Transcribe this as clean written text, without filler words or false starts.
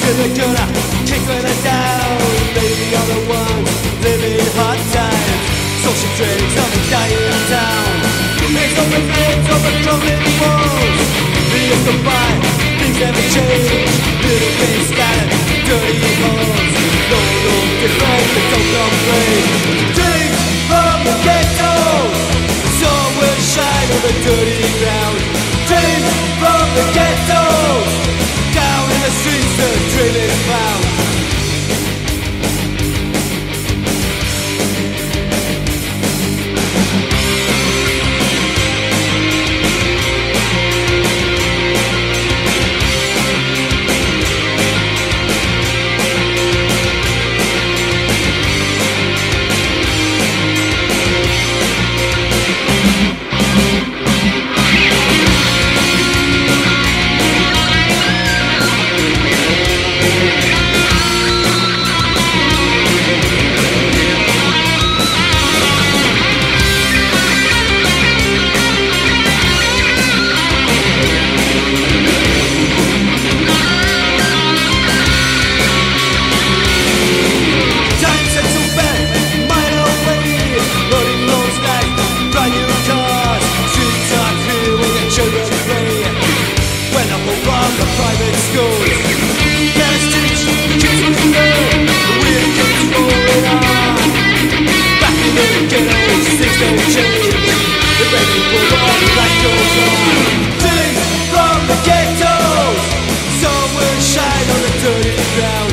the gutter, kick when they're down. Maybe all the ones living hard times. Social drinks on the dying town. It's open flames over crumbling walls. The years go by, things never change. Little things scattered, dirty holes. No different, but don't complain. Dreams from the ghettos, the sun will shine on the dirty ground. Dreams from the ghettos, down in the streets the dreaming clown. From the ghettos, sun will shine on the dirty ground.